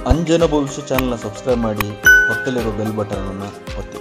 ಅಂಜನ ಭವಿಷ್ಯ ಚಾನಲ್ನ ಸಬ್ಸ್ಕ್ರೈಬ್ ಮಾಡಿ, ಪಕ್ಕದಲ್ಲಿರೋ ಬೆಲ್ ಬಟನ್ ಅನ್ನು ಒತ್ತಿ.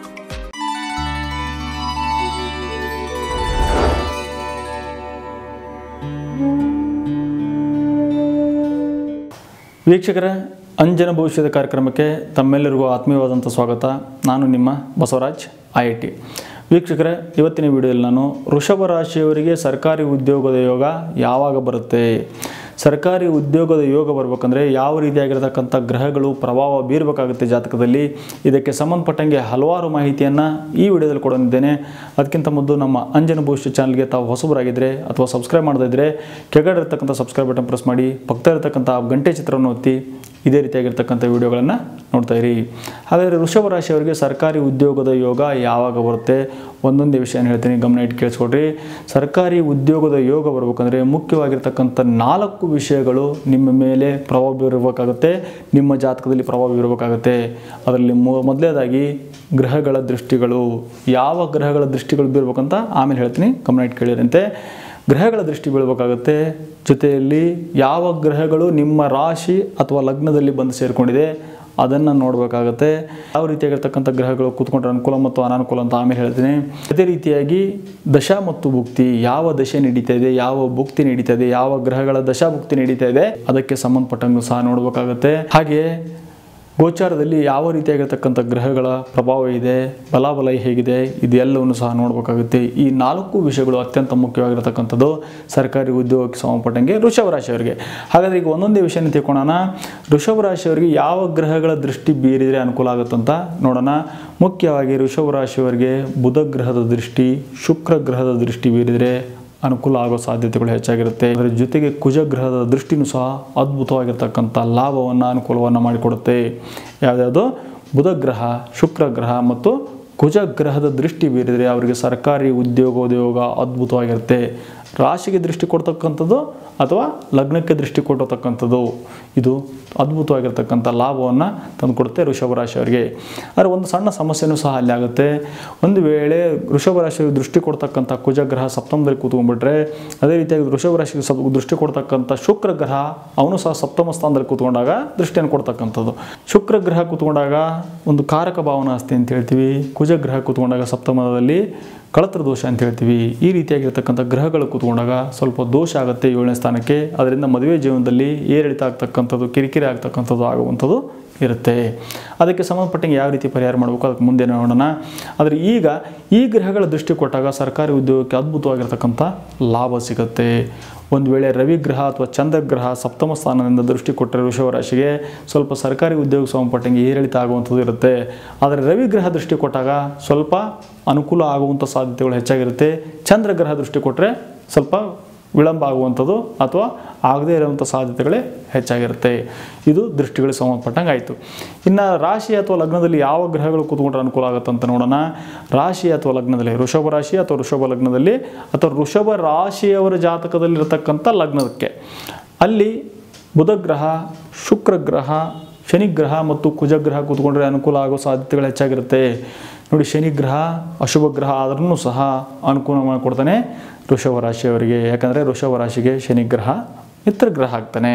ವೀಕ್ಷಕರೇ, ಅಂಜನ ಭವಿಷ್ಯದ ಕಾರ್ಯಕ್ರಮಕ್ಕೆ ತಮ್ಮೆಲ್ಲರಿಗೂ ಆತ್ಮೀಯವಾದಂಥ ಸ್ವಾಗತ. ನಾನು ನಿಮ್ಮ ಬಸವರಾಜ್ IIT. ವೀಕ್ಷಕರೇ, ಇವತ್ತಿನ ವಿಡಿಯೋದಲ್ಲಿ ನಾನು ವೃಷಭ ರಾಶಿಯವರಿಗೆ ಸರ್ಕಾರಿ ಉದ್ಯೋಗದ ಯೋಗ ಯಾವಾಗ ಬರುತ್ತೆ, ಸರ್ಕಾರಿ ಉದ್ಯೋಗದ ಯೋಗ ಬರಬೇಕಂದ್ರೆ ಯಾವ ರೀತಿಯಾಗಿರತಕ್ಕಂಥ ಗ್ರಹಗಳು ಪ್ರಭಾವ ಬೀರಬೇಕಾಗುತ್ತೆ ಜಾತಕದಲ್ಲಿ, ಇದಕ್ಕೆ ಸಂಬಂಧಪಟ್ಟಂಗೆ ಹಲವಾರು ಮಾಹಿತಿಯನ್ನು ಈ ವಿಡಿಯೋದಲ್ಲಿ ಕೊಡಲಿದ್ದೇನೆ. ಅದಕ್ಕಿಂತ ಮೊದಲು ನಮ್ಮ ಅಂಜನ ಭವಿಷ್ಯ ಚಾನಲ್ಗೆ ತಾವು ಹೊಸಬರಾಗಿದ್ದರೆ ಅಥವಾ ಸಬ್ಸ್ಕ್ರೈಬ್ ಮಾಡದೇ ಇದ್ದರೆ ಕೆಳಗಡೆ ಇರತಕ್ಕಂಥ ಸಬ್ಸ್ಕ್ರೈಬ್ ಬಟನ್ ಪ್ರೆಸ್ ಮಾಡಿ, ಪಕ್ಕದಲ್ಲಿರತಕ್ಕಂಥ ಗಂಟೆ ಚಿತ್ರವನ್ನು ಒತ್ತಿ ಇದೇ ರೀತಿಯಾಗಿರ್ತಕ್ಕಂಥ ವಿಡಿಯೋಗಳನ್ನು ನೋಡ್ತಾ ಇರಿ. ಹಾಗಾದರೆ ವೃಷಭ ರಾಶಿಯವರಿಗೆ ಸರ್ಕಾರಿ ಉದ್ಯೋಗದ ಯೋಗ ಯಾವಾಗ ಬರುತ್ತೆ, ಒಂದೊಂದೇ ವಿಷಯ ಹೇಳ್ತೀನಿ, ಗಮನ ಇಟ್ಟು ಕೇಳಿಸ್ಕೊಡ್ರಿ. ಸರ್ಕಾರಿ ಉದ್ಯೋಗದ ಯೋಗ ಬರಬೇಕಂದ್ರೆ ಮುಖ್ಯವಾಗಿರ್ತಕ್ಕಂಥ 4 ವಿಷಯಗಳು ನಿಮ್ಮ ಮೇಲೆ ಪ್ರಭಾವ ಬೀರಬೇಕಾಗುತ್ತೆ, ನಿಮ್ಮ ಜಾತಕದಲ್ಲಿ ಪ್ರಭಾವ ಬೀರಬೇಕಾಗುತ್ತೆ. ಅದರಲ್ಲಿ ಮೊದಲನೇದಾಗಿ ಗ್ರಹಗಳ ದೃಷ್ಟಿಗಳು. ಯಾವ ಗ್ರಹಗಳ ದೃಷ್ಟಿಗಳು ಬೀರಬೇಕಂತ ಆಮೇಲೆ ಹೇಳ್ತೀನಿ, ಗಮನ ಇಟ್ಟು ಕೇಳಿರಂತೆ. ಗ್ರಹಗಳ ದೃಷ್ಟಿ ಬೀಳಬೇಕಾಗುತ್ತೆ. ಜೊತೆಯಲ್ಲಿ ಯಾವ ಗ್ರಹಗಳು ನಿಮ್ಮ ರಾಶಿ ಅಥವಾ ಲಗ್ನದಲ್ಲಿ ಬಂದು ಸೇರಿಕೊಂಡಿದೆ ಅದನ್ನು ನೋಡಬೇಕಾಗತ್ತೆ. ಯಾವ ರೀತಿಯಾಗಿರ್ತಕ್ಕಂಥ ಗ್ರಹಗಳು ಕೂತ್ಕೊಂಡ್ರೆ ಅನುಕೂಲ ಮತ್ತು ಅನಾನುಕೂಲ ಅಂತ ಆಮೇಲೆ ಹೇಳ್ತೀನಿ. ಅದೇ ರೀತಿಯಾಗಿ ದಶಾ ಮತ್ತು ಭುಕ್ತಿ, ಯಾವ ದಶೆ ನಡೀತಾ ಇದೆ, ಯಾವ ಭುಕ್ತಿ ನಡೀತಾ ಇದೆ, ಯಾವ ಗ್ರಹಗಳ ದಶಾ ಭುಕ್ತಿ ನಡೀತಾ ಇದೆ ಅದಕ್ಕೆ ಸಂಬಂಧಪಟ್ಟಂಗೂ ಸಹ ನೋಡಬೇಕಾಗತ್ತೆ. ಹಾಗೆ ಗೋಚಾರದಲ್ಲಿ ಯಾವ ರೀತಿಯಾಗಿರ್ತಕ್ಕಂಥ ಗ್ರಹಗಳ ಪ್ರಭಾವ ಇದೆ, ಬಲಾಬಲ ಹೇಗಿದೆ, ಇದೆಲ್ಲವನ್ನು ಸಹ ನೋಡಬೇಕಾಗುತ್ತೆ. ಈ 4 ವಿಷಯಗಳು ಅತ್ಯಂತ ಮುಖ್ಯವಾಗಿರತಕ್ಕಂಥದ್ದು ಸರ್ಕಾರಿ ಉದ್ಯೋಗಕ್ಕೆ ಸಂಬಂಧಪಟ್ಟಂಗೆ ವೃಷಭ ರಾಶಿಯವರಿಗೆ. ಹಾಗಾದರೆ ಈಗ ಒಂದೊಂದೇ ವಿಷಯನ ತಿಳ್ಕೊಳ್ಳೋಣ. ವೃಷಭ ರಾಶಿಯವರಿಗೆ ಯಾವ ಗ್ರಹಗಳ ದೃಷ್ಟಿ ಬೀರಿದರೆ ಅನುಕೂಲ ಆಗುತ್ತಂತ ನೋಡೋಣ. ಮುಖ್ಯವಾಗಿ ವೃಷಭ ರಾಶಿಯವರಿಗೆ ಬುಧ ಗ್ರಹದ ದೃಷ್ಟಿ, ಶುಕ್ರ ಗ್ರಹದ ದೃಷ್ಟಿ ಬೀರಿದರೆ ಅನುಕೂಲ ಆಗೋ ಸಾಧ್ಯತೆಗಳು ಹೆಚ್ಚಾಗಿರುತ್ತೆ. ಅದರ ಜೊತೆಗೆ ಕುಜ ಗ್ರಹದ ದೃಷ್ಟಿನೂ ಸಹ ಅದ್ಭುತವಾಗಿರ್ತಕ್ಕಂಥ ಲಾಭವನ್ನು, ಅನುಕೂಲವನ್ನು ಮಾಡಿಕೊಡುತ್ತೆ. ಯಾವ್ಯಾವುದು? ಬುಧ ಗ್ರಹ, ಶುಕ್ರ ಗ್ರಹ ಮತ್ತು ಕುಜ ಗ್ರಹದ ದೃಷ್ಟಿ ಬೀರಿದರೆ ಅವರಿಗೆ ಸರ್ಕಾರಿ ಉದ್ಯೋಗ ಅದ್ಭುತವಾಗಿರುತ್ತೆ. ರಾಶಿಗೆ ದೃಷ್ಟಿ ಕೊಡ್ತಕ್ಕಂಥದ್ದು ಅಥವಾ ಲಗ್ನಕ್ಕೆ ದೃಷ್ಟಿ ಕೊಟ್ಟತಕ್ಕಂಥದ್ದು ಇದು ಅದ್ಭುತವಾಗಿರ್ತಕ್ಕಂಥ ಲಾಭವನ್ನು ತಂದುಕೊಡುತ್ತೆ ವೃಷಭ ರಾಶಿಯವರಿಗೆ. ಆದರೆ ಒಂದು ಸಣ್ಣ ಸಮಸ್ಯೆನೂ ಸಹ ಅಲ್ಲಿ ಆಗುತ್ತೆ. ಒಂದು ವೇಳೆ ವೃಷಭ ರಾಶಿಗೆ ದೃಷ್ಟಿ ಕೊಡ್ತಕ್ಕಂಥ ಕುಜಗ್ರಹ ಸಪ್ತಮದಲ್ಲಿ ಕೂತ್ಕೊಂಡ್ಬಿಟ್ರೆ, ಅದೇ ರೀತಿಯಾಗಿ ವೃಷಭ ರಾಶಿಗೆ ದೃಷ್ಟಿ ಕೊಡ್ತಕ್ಕಂಥ ಶುಕ್ರ ಗ್ರಹ ಅವನು ಸಹ ಸಪ್ತಮ ಸ್ಥಾನದಲ್ಲಿ ಕೂತ್ಕೊಂಡಾಗ ದೃಷ್ಟಿಯನ್ನು ಕೊಡ್ತಕ್ಕಂಥದ್ದು. ಶುಕ್ರ ಗ್ರಹ ಕೂತ್ಕೊಂಡಾಗ ಒಂದು ಕಾರಕ ಭಾವನಾ ಆಸ್ತಿ ಅಂತ ಹೇಳ್ತೀವಿ, ಕುಜಗ್ರಹ ಕೂತ್ಕೊಂಡಾಗ ಸಪ್ತಮದಲ್ಲಿ ಕಳತ್ರ ದೋಷ ಅಂತ ಹೇಳ್ತೀವಿ. ಈ ರೀತಿಯಾಗಿರ್ತಕ್ಕಂಥ ಗ್ರಹಗಳು ಕೂತ್ಕೊಂಡಾಗ ಸ್ವಲ್ಪ ದೋಷ ಆಗುತ್ತೆ 7ನೇ ಸ್ಥಾನಕ್ಕೆ. ಅದರಿಂದ ಮದುವೆ ಜೀವನದಲ್ಲಿ ಏರಿಳಿತ ಆಗ್ತಕ್ಕಂಥದ್ದು, ಕಿರಿಕಿರಿ ಆಗ್ತಕ್ಕಂಥದ್ದು ಆಗುವಂಥದ್ದು ಇರುತ್ತೆ. ಅದಕ್ಕೆ ಸಂಬಂಧಪಟ್ಟಂಗೆ ಯಾವ ರೀತಿ ಪರಿಹಾರ ಮಾಡಬೇಕು ಅದಕ್ಕೆ ಮುಂದೆ ನೋಡೋಣ. ಆದರೆ ಈಗ ಈ ಗ್ರಹಗಳ ದೃಷ್ಟಿ ಕೊಟ್ಟಾಗ ಸರ್ಕಾರಿ ಉದ್ಯೋಗಕ್ಕೆ ಅದ್ಭುತವಾಗಿರ್ತಕ್ಕಂಥ ಲಾಭ ಸಿಗುತ್ತೆ. ಒಂದು ವೇಳೆ ರವಿಗ್ರಹ ಅಥವಾ ಚಂದ್ರಗ್ರಹ ಸಪ್ತಮ ಸ್ಥಾನದಿಂದ ದೃಷ್ಟಿ ಕೊಟ್ಟರೆ ವೃಷಭ ರಾಶಿಗೆ ಸ್ವಲ್ಪ ಸರ್ಕಾರಿ ಉದ್ಯೋಗ ಸಂಬಂಧಪಟ್ಟಂಗೆ ಏರಿಳಿತ ಆಗುವಂಥದ್ದು ಇರುತ್ತೆ. ಆದರೆ ರವಿಗ್ರಹ ದೃಷ್ಟಿ ಕೊಟ್ಟಾಗ ಸ್ವಲ್ಪ ಅನುಕೂಲ ಆಗುವಂಥ ಸಾಧ್ಯತೆಗಳು ಹೆಚ್ಚಾಗಿರುತ್ತೆ. ಚಂದ್ರಗ್ರಹ ದೃಷ್ಟಿ ಕೊಟ್ಟರೆ ಸ್ವಲ್ಪ ವಿಳಂಬ ಆಗುವಂಥದ್ದು ಅಥವಾ ಆಗದೇ ಇರುವಂಥ ಸಾಧ್ಯತೆಗಳೇ ಹೆಚ್ಚಾಗಿರುತ್ತೆ. ಇದು ದೃಷ್ಟಿಗಳಿಗೆ ಸಂಬಂಧಪಟ್ಟಂಗೆ ಆಯಿತು. ಇನ್ನು ರಾಶಿ ಅಥವಾ ಲಗ್ನದಲ್ಲಿ ಯಾವ ಗ್ರಹಗಳು ಕೂತ್ಕೊಂಡ್ರೆ ಅನುಕೂಲ ಆಗುತ್ತೆ ಅಂತ ನೋಡೋಣ. ರಾಶಿ ಅಥವಾ ಲಗ್ನದಲ್ಲಿ ವೃಷಭ ರಾಶಿ ಅಥವಾ ವೃಷಭ ಲಗ್ನದಲ್ಲಿ ಅಥವಾ ವೃಷಭ ರಾಶಿಯವರ ಜಾತಕದಲ್ಲಿರತಕ್ಕಂಥ ಲಗ್ನಕ್ಕೆ ಅಲ್ಲಿ ಬುಧ ಗ್ರಹ, ಶುಕ್ರ ಗ್ರಹ, ಶನಿಗ್ರಹ ಮತ್ತು ಕುಜಗ್ರಹ ಕೂತ್ಕೊಂಡ್ರೆ ಅನುಕೂಲ ಆಗೋ ಸಾಧ್ಯತೆಗಳು ಹೆಚ್ಚಾಗಿರುತ್ತೆ. ನೋಡಿ, ಶನಿಗ್ರಹ ಅಶುಭ ಗ್ರಹ ಆದ್ರೂ ಸಹ ಅನುಕೂಲ ಮಾಡಿಕೊಡ್ತಾನೆ ವೃಷಭ ರಾಶಿಯವರಿಗೆ. ಯಾಕಂದರೆ ವೃಷಭ ರಾಶಿಗೆ ಶನಿಗ್ರಹ ಮಿತ್ರ ಗ್ರಹ ಆಗ್ತಾನೆ.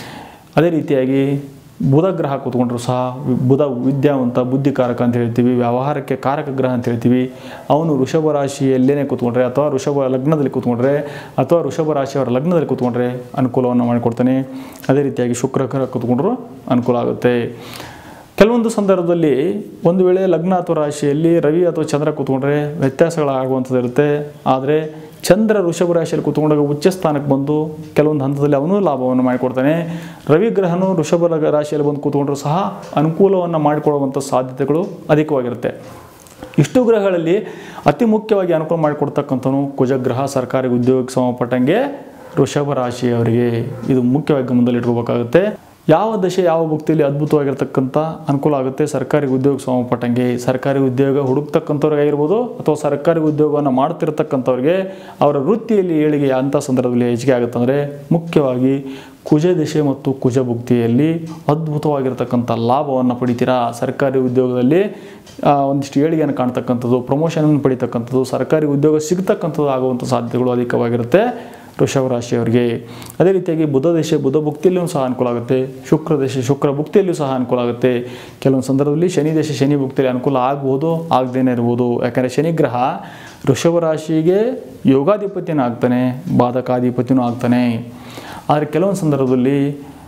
ಅದೇ ರೀತಿಯಾಗಿ ಬುಧ ಗ್ರಹ ಕೂತ್ಕೊಂಡ್ರು ಸಹ ಬುಧ ವಿದ್ಯಾವಂತ, ಬುದ್ಧಿಕಾರಕ ಅಂತ ಹೇಳ್ತೀವಿ, ವ್ಯವಹಾರಕ್ಕೆ ಕಾರಕ ಗ್ರಹ ಅಂತ ಹೇಳ್ತೀವಿ. ಅವನು ವೃಷಭ ರಾಶಿಯಲ್ಲೇ ಕೂತ್ಕೊಂಡ್ರೆ ಅಥವಾ ವೃಷಭ ಲಗ್ನದಲ್ಲಿ ಕೂತ್ಕೊಂಡ್ರೆ ಅಥವಾ ವೃಷಭ ರಾಶಿಯವರ ಲಗ್ನದಲ್ಲಿ ಕೂತ್ಕೊಂಡ್ರೆ ಅನುಕೂಲವನ್ನು ಮಾಡಿಕೊಡ್ತಾನೆ. ಅದೇ ರೀತಿಯಾಗಿ ಶುಕ್ರ ಗ್ರಹ ಕೂತ್ಕೊಂಡ್ರೂ ಅನುಕೂಲ ಆಗುತ್ತೆ. ಕೆಲವೊಂದು ಸಂದರ್ಭದಲ್ಲಿ ಒಂದು ವೇಳೆ ಲಗ್ನ ಅಥವಾ ರಾಶಿಯಲ್ಲಿ ರವಿ ಅಥವಾ ಚಂದ್ರ ಕೂತ್ಕೊಂಡ್ರೆ ವ್ಯತ್ಯಾಸಗಳಾಗುವಂಥದ್ದು ಇರುತ್ತೆ. ಆದರೆ ಚಂದ್ರ ವೃಷಭ ರಾಶಿಯಲ್ಲಿ ಕೂತ್ಕೊಂಡಾಗ ಉಚ್ಚ ಸ್ಥಾನಕ್ಕೆ ಬಂದು ಕೆಲವೊಂದು ಹಂತದಲ್ಲಿ ಅವನು ಲಾಭವನ್ನು ಮಾಡಿಕೊಡ್ತಾನೆ. ರವಿ ಗ್ರಹನು ವೃಷಭ ರಾಶಿಯಲ್ಲಿ ಬಂದು ಕೂತ್ಕೊಂಡ್ರೂ ಸಹ ಅನುಕೂಲವನ್ನು ಮಾಡಿಕೊಡುವಂಥ ಸಾಧ್ಯತೆಗಳು ಅಧಿಕವಾಗಿರುತ್ತೆ. ಇಷ್ಟು ಗ್ರಹಗಳಲ್ಲಿ ಅತಿ ಮುಖ್ಯವಾಗಿ ಅನುಕೂಲ ಮಾಡಿಕೊಡ್ತಕ್ಕಂಥನು ಕುಜಗ್ರಹ, ಸರ್ಕಾರಿ ಉದ್ಯೋಗಕ್ಕೆ ಸಂಬಂಧಪಟ್ಟಂಗೆ ವೃಷಭ ರಾಶಿಯವರಿಗೆ. ಇದು ಮುಖ್ಯವಾಗಿ ಗಮನದಲ್ಲಿ ಇಟ್ಕೋಬೇಕಾಗುತ್ತೆ. ಯಾವ ದಶೆ ಯಾವ ಭುಕ್ತಿಯಲ್ಲಿ ಅದ್ಭುತವಾಗಿರ್ತಕ್ಕಂಥ ಅನುಕೂಲ ಆಗುತ್ತೆ ಸರ್ಕಾರಿ ಉದ್ಯೋಗ ಸಂಬಂಧಪಟ್ಟಂಗೆ. ಸರ್ಕಾರಿ ಉದ್ಯೋಗ ಹುಡುಕ್ತಕ್ಕಂಥವ್ರಿಗಾಗಿರ್ಬೋದು ಅಥವಾ ಸರ್ಕಾರಿ ಉದ್ಯೋಗವನ್ನು ಮಾಡ್ತಿರ್ತಕ್ಕಂಥವ್ರಿಗೆ ಅವರ ವೃತ್ತಿಯಲ್ಲಿ ಏಳಿಗೆ ಅಂಥ ಸಂದರ್ಭದಲ್ಲಿ ಹೆಚ್ಚಿಗೆ ಆಗುತ್ತೆ. ಅಂದರೆ ಮುಖ್ಯವಾಗಿ ಕುಜ ದಶೆ ಮತ್ತು ಕುಜ ಭುಕ್ತಿಯಲ್ಲಿ ಅದ್ಭುತವಾಗಿರ್ತಕ್ಕಂಥ ಲಾಭವನ್ನು ಪಡಿತೀರಾ. ಸರ್ಕಾರಿ ಉದ್ಯೋಗದಲ್ಲಿ ಒಂದಿಷ್ಟು ಏಳಿಗೆಯನ್ನು ಕಾಣ್ತಕ್ಕಂಥದ್ದು, ಪ್ರಮೋಷನನ್ನು ಪಡಿತಕ್ಕಂಥದ್ದು, ಸರ್ಕಾರಿ ಉದ್ಯೋಗ ಸಿಗ್ತಕ್ಕಂಥದ್ದು ಆಗುವಂಥ ಸಾಧ್ಯತೆಗಳು ಅಧಿಕವಾಗಿರುತ್ತೆ ವೃಷಭ ರಾಶಿಯವರಿಗೆ. ಅದೇ ರೀತಿಯಾಗಿ ಬುಧ ದಶೆ ಬುಧ ಭುಕ್ತಿಯಲ್ಲಿಯೂ ಸಹ ಅನುಕೂಲ ಆಗುತ್ತೆ. ಶುಕ್ರ ದಶೆ ಶುಕ್ರ ಭುಕ್ತಿಯಲ್ಲಿಯೂ ಸಹ ಅನುಕೂಲ ಆಗುತ್ತೆ. ಕೆಲವೊಂದು ಸಂದರ್ಭದಲ್ಲಿ ಶನಿ ದಶೆ ಶನಿ ಭುಕ್ತಿಯಲ್ಲಿ ಅನುಕೂಲ ಆಗ್ಬೋದು, ಆಗದೇನೆ ಇರ್ಬೋದು. ಯಾಕಂದರೆ ಶನಿಗ್ರಹ ವೃಷಭ ರಾಶಿಗೆ ಯೋಗಾಧಿಪತಿಯೂ ಆಗ್ತಾನೆ, ಬಾಧಕಾಧಿಪತಿಯೂ ಆಗ್ತಾನೆ. ಆದರೆ ಕೆಲವೊಂದು ಸಂದರ್ಭದಲ್ಲಿ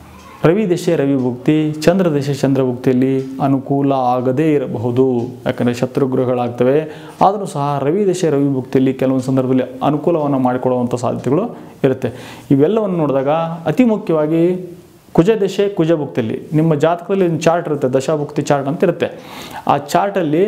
ರವಿ ದಶೆ ರವಿ ಭುಕ್ತಿ, ಚಂದ್ರ ದಶೆ ಚಂದ್ರ ಭುಕ್ತಿಯಲ್ಲಿ ಅನುಕೂಲ ಆಗದೇ ಇರಬಹುದು. ಯಾಕಂದರೆ ಶತ್ರುಗ್ರಹಗಳಾಗ್ತವೆ. ಆದರೂ ಸಹ ರವಿ ದಶೆ ರವಿ ಭುಕ್ತಿಯಲ್ಲಿ ಕೆಲವೊಂದು ಸಂದರ್ಭದಲ್ಲಿ ಅನುಕೂಲವನ್ನು ಮಾಡಿಕೊಡುವಂಥ ಸಾಧ್ಯತೆಗಳು ಇರುತ್ತೆ. ಇವೆಲ್ಲವನ್ನು ನೋಡಿದಾಗ ಅತಿ ಮುಖ್ಯವಾಗಿ ಕುಜ ದಶೆ ಕುಜ ಭುಕ್ತಿಯಲ್ಲಿ ನಿಮ್ಮ ಜಾತಕದಲ್ಲಿ ಒಂದು ಚಾರ್ಟ್ ಇರುತ್ತೆ, ದಶಾಭುಕ್ತಿ ಚಾರ್ಟ್ ಅಂತ ಇರುತ್ತೆ. ಆ ಚಾರ್ಟಲ್ಲಿ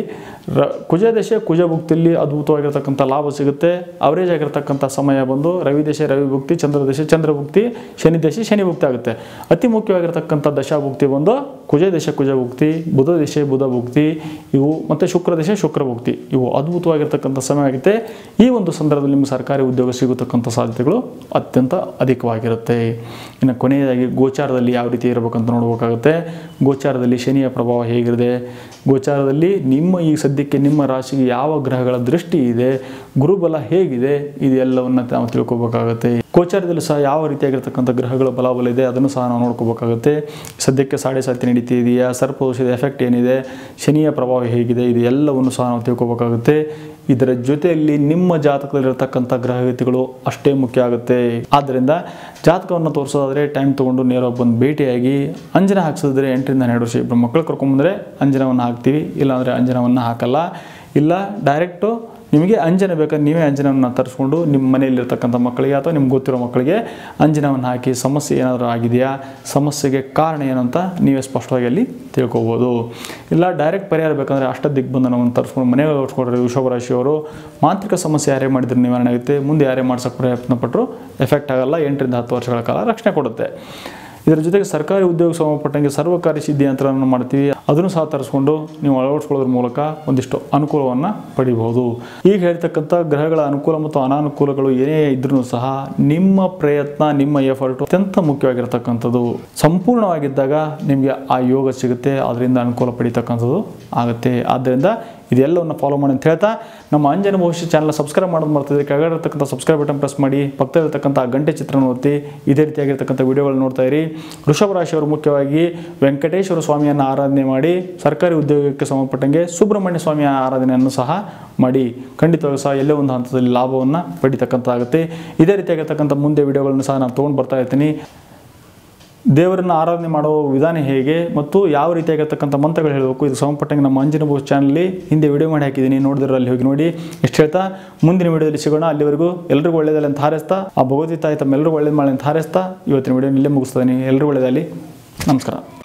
ಕುಜ ದಶೆ ಕುಜ ಭುಕ್ತಿಯಲ್ಲಿ ಅದ್ಭುತವಾಗಿರ್ತಕ್ಕಂಥ ಲಾಭ ಸಿಗುತ್ತೆ. ಅವರೇಜ್ ಆಗಿರ್ತಕ್ಕಂಥ ಸಮಯ ಬಂದು ರವಿ ದಶೆ ರವಿ ಭುಕ್ತಿ, ಚಂದ್ರ ದಶೆ ಚಂದ್ರ ಭುಕ್ತಿ, ಶನಿ ದಶೆ ಶನಿ ಭುಕ್ತಿ ಆಗುತ್ತೆ. ಅತಿ ಮುಖ್ಯವಾಗಿರ್ತಕ್ಕಂಥ ದಶಾಭುಕ್ತಿ ಬಂದು ಕುಜ ದಶೆ ಕುಜ ಭುಕ್ತಿ, ಬುಧ ದಶೆ ಬುಧ ಭುಕ್ತಿ ಇವು, ಮತ್ತು ಶುಕ್ರ ದಶೆ ಶುಕ್ರ ಭುಕ್ತಿ ಇವು ಅದ್ಭುತವಾಗಿರ್ತಕ್ಕಂಥ ಸಮಯ ಆಗುತ್ತೆ. ಈ ಒಂದು ಸಂದರ್ಭದಲ್ಲಿ ನಿಮಗೆ ಸರ್ಕಾರಿ ಉದ್ಯೋಗ ಸಿಗತಕ್ಕಂಥ ಸಾಧ್ಯತೆಗಳು ಅತ್ಯಂತ ಅಧಿಕವಾಗಿರುತ್ತೆ. ಇನ್ನು ಕೊನೆಯದಾಗಿ ಗೋಚಾರದಲ್ಲಿ ಯಾವ ರೀತಿ ಇರಬೇಕಂತ ನೋಡಬೇಕಾಗುತ್ತೆ. ಗೋಚಾರದಲ್ಲಿ ಶನಿಯ ಪ್ರಭಾವ ಹೇಗಿದೆ, ಗೋಚಾರದಲ್ಲಿ ನಿಮ್ಮ ಈ ಸದ್ಯಕ್ಕೆ ನಿಮ್ಮ ರಾಶಿಗೆ ಯಾವ ಗ್ರಹಗಳ ದೃಷ್ಟಿ ಇದೆ, ಗುರುಬಲ ಹೇಗಿದೆ, ಇದೆಲ್ಲವನ್ನು ನಾವು ತಿಳ್ಕೊಬೇಕಾಗುತ್ತೆ. ಗೋಚಾರದಲ್ಲಿ ಸಹ ಯಾವ ರೀತಿಯಾಗಿರ್ತಕ್ಕಂಥ ಗ್ರಹಗಳ ಬಲಾಬಲ ಇದೆ ಅದನ್ನು ಸಹ ನಾವು ನೋಡ್ಕೋಬೇಕಾಗುತ್ತೆ. ಸದ್ಯಕ್ಕೆ ಸಾಡೆ ಸಾತಿ ನಡೀತಿದೆಯಾ, ಸರ್ಪದೋಷದ ಎಫೆಕ್ಟ್ ಏನಿದೆ, ಶನಿಯ ಪ್ರಭಾವ ಹೇಗಿದೆ, ಇದು ಎಲ್ಲವನ್ನು ಸಹ ನಾವು ತಿಳ್ಕೊಬೇಕಾಗುತ್ತೆ. ಇದರ ಜೊತೆಯಲ್ಲಿ ನಿಮ್ಮ ಜಾತಕದಲ್ಲಿರತಕ್ಕಂಥ ಗ್ರಹಗತಿಗಳು ಅಷ್ಟೇ ಮುಖ್ಯ ಆಗುತ್ತೆ. ಆದ್ದರಿಂದ ಜಾತಕವನ್ನು ತೋರಿಸೋದಾದರೆ ಟೈಮ್ ತೊಗೊಂಡು ನೇರವಾಗಿ ಬಂದು ಭೇಟಿಯಾಗಿ ಅಂಜನ ಹಾಕ್ಸಿದ್ರೆ 8 ರಿಂದ 12 ವರ್ಷ ಇಬ್ಬರು ಮಕ್ಕಳು ಕರ್ಕೊಂಬಂದರೆ ಅಂಜನವನ್ನು ಹಾಕ್ತೀವಿ, ಇಲ್ಲಾಂದರೆ ಅಂಜನವನ್ನು ಹಾಕಲ್ಲ. ಇಲ್ಲ ಡೈರೆಕ್ಟು ನಿಮಗೆ ಅಂಜನ ಬೇಕಾದ್ರೆ ನೀವೇ ಅಂಜನವನ್ನು ತರಿಸ್ಕೊಂಡು ನಿಮ್ಮ ಮನೆಯಲ್ಲಿರ್ತಕ್ಕಂಥ ಮಕ್ಕಳಿಗೆ ಅಥವಾ ನಿಮ್ಗೆ ಗೊತ್ತಿರೋ ಮಕ್ಕಳಿಗೆ ಅಂಜನವನ್ನು ಹಾಕಿ ಸಮಸ್ಯೆ ಏನಾದರೂ ಆಗಿದೆಯಾ, ಸಮಸ್ಯೆಗೆ ಕಾರಣ ಏನು ಅಂತ ನೀವೇ ಸ್ಪಷ್ಟವಾಗಿ ಅಲ್ಲಿ ತಿಳ್ಕೊಬೋದು. ಇಲ್ಲ ಡೈರೆಕ್ಟ್ ಪರಿಹಾರ ಬೇಕಂದರೆ ಅಷ್ಟದಿಗ್ಬಂಧನವನ್ನು ತರಿಸ್ಕೊಂಡು ಮನೆಗೆ ಓಡಿಸ್ಕೊಡ್ರಿ. ವೃಷಭ ರಾಶಿಯವರು ಮಾಂತ್ರಿಕ ಸಮಸ್ಯೆ ಯಾರೇ ಮಾಡಿದ್ರೆ ನಿವಾರಣೆ ಆಗುತ್ತೆ. ಮುಂದೆ ಯಾರೇ ಮಾಡ್ಸೋಕ್ಕೆ ಪ್ರಯತ್ನ ಪಟ್ಟರು ಎಫೆಕ್ಟ್ ಆಗಲ್ಲ. 8 ರಿಂದ 10 ವರ್ಷಗಳ ಕಾಲ ರಕ್ಷಣೆ ಕೊಡುತ್ತೆ. ಇದರ ಜೊತೆಗೆ ಸರ್ಕಾರಿ ಉದ್ಯೋಗ ಸಂಬಂಧಪಟ್ಟಂಗೆ ಸರ್ವಕಾರಿ ಸಿದ್ಧಿ ಯಂತ್ರವನ್ನು ಮಾಡ್ತೀವಿ, ಅದನ್ನು ಸಹ ತರಿಸ್ಕೊಂಡು ನೀವು ಅಳವಡಿಸ್ಕೊಳ್ಳೋದ್ರ ಮೂಲಕ ಒಂದಿಷ್ಟು ಅನುಕೂಲವನ್ನು ಪಡಿಬಹುದು. ಈಗ ಹೇಳ್ತಕ್ಕಂಥ ಗ್ರಹಗಳ ಅನುಕೂಲ ಮತ್ತು ಅನಾನುಕೂಲಗಳು ಏನೇ ಇದ್ರೂ ಸಹ ನಿಮ್ಮ ಪ್ರಯತ್ನ ನಿಮ್ಮ ಎಫರ್ಟು ಅತ್ಯಂತ ಮುಖ್ಯವಾಗಿರ್ತಕ್ಕಂಥದ್ದು. ಸಂಪೂರ್ಣವಾಗಿದ್ದಾಗ ನಿಮಗೆ ಆ ಯೋಗ ಸಿಗುತ್ತೆ, ಅದರಿಂದ ಅನುಕೂಲ ಪಡಿತಕ್ಕಂಥದ್ದು ಆಗುತ್ತೆ. ಆದ್ದರಿಂದ ಇದೆಲ್ಲವನ್ನು ಫಾಲೋ ಮಾಡಿ ಅಂತ ಹೇಳ್ತಾ ನಮ್ಮ ಅಂಜನ ಭವಿಷ್ಯ ಚಾನಲ್ ಸಬ್ಸ್ಕ್ರೈಬ್ ಮಾಡೋದು ಮಾಡ್ತಿದ್ರೆ ಕೆಳಗಡೆ ಇರತಕ್ಕಂಥ ಸಬ್ಸ್ಕ್ರೈಬ್ ಬಟನ್ ಪ್ರೆಸ್ ಮಾಡಿ, ಪಕ್ಕದಲ್ಲಿರ್ತಕ್ಕಂಥ ಗಂಟೆ ಚಿತ್ರನ ಒತ್ತಿ ಇದೇ ರೀತಿಯಾಗಿರ್ತಕ್ಕಂಥ ವಿಡಿಯೋಗಳು ನೋಡ್ತಾ ಇರಿ. ವೃಷಭ ರಾಶಿಯವರು ಮುಖ್ಯವಾಗಿ ವೆಂಕಟೇಶ್ವರ ಸ್ವಾಮಿಯನ್ನು ಆರಾಧನೆ ಮಾಡಿ, ಸರ್ಕಾರಿ ಉದ್ಯೋಗಕ್ಕೆ ಸಂಬಂಧಪಟ್ಟಂಗೆ ಸುಬ್ರಹ್ಮಣ್ಯ ಸ್ವಾಮಿಯ ಆರಾಧನೆಯನ್ನು ಸಹ ಮಾಡಿ ಖಂಡಿತವಾಗಿ ಸಹ ಎಲ್ಲೇ ಒಂದು ಹಂತದಲ್ಲಿ ಲಾಭವನ್ನು ಪಡಿತಕ್ಕಂಥದ್ದಾಗುತ್ತೆ. ಇದೇ ರೀತಿಯಾಗಿರ್ತಕ್ಕಂಥ ಮುಂದೆ ವಿಡಿಯೋಗಳನ್ನು ಸಹ ನಾನು ತೊಗೊಂಡು ಬರ್ತಾ ಇರ್ತೀನಿ. ದೇವರನ್ನು ಆರಾಧನೆ ಮಾಡುವ ವಿಧಾನ ಹೇಗೆ ಮತ್ತು ಯಾವ ರೀತಿಯಾಗಿರ್ತಕ್ಕಂಥ ಮಂತ್ರಗಳು ಹೇಳಬೇಕು, ಇದು ಸಂಬಂಧಪಟ್ಟಂಗೆ ನಮ್ಮ ಅಂಜನ ಭವಿಷ್ಯ ಚಾನಲಲ್ಲಿ ಹಿಂದೆ ವಿಡಿಯೋ ಮಾಡಿ ಹಾಕಿದ್ದೀನಿ, ನೋಡಿದ್ರೆ ಅಲ್ಲಿ ಹೋಗಿ ನೋಡಿ. ಇಷ್ಟು ಹೇಳ್ತಾ ಮುಂದಿನ ವಿಡಿಯೋದಲ್ಲಿ ಸಿಗೋಣ. ಅಲ್ಲಿವರೆಗೂ ಎಲ್ಲರಿಗೂ ಒಳ್ಳೆಯದಲ್ಲಿ ಅಂತ ಹಾರೈಸ್ತಾ, ಆ ಭಗವತಿ ತಾಯಿ ತಮ್ಮೆಲ್ಲರಿಗೂ ಒಳ್ಳೇದು ಮಾಡಿ ಅಂತ ಹಾರೈಸ್ತಾ ಇವತ್ತಿನ ವಿಡಿಯೋ ಇಲ್ಲೇ ಮುಗಿಸ್ತಾನೆ. ಎಲ್ಲರಿಗೂ ಒಳ್ಳೆಯದಲ್ಲಿ. ನಮಸ್ಕಾರ.